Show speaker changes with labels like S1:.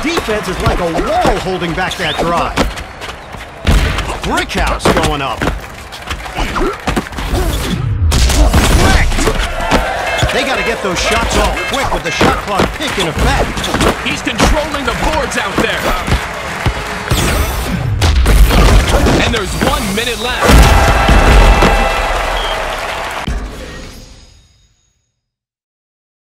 S1: defense is like a wall holding back that drive. Brick house going up. They got to get those shots off quick with the shot clock taking effect.
S2: He's controlling the boards out there. And there's 1 minute left.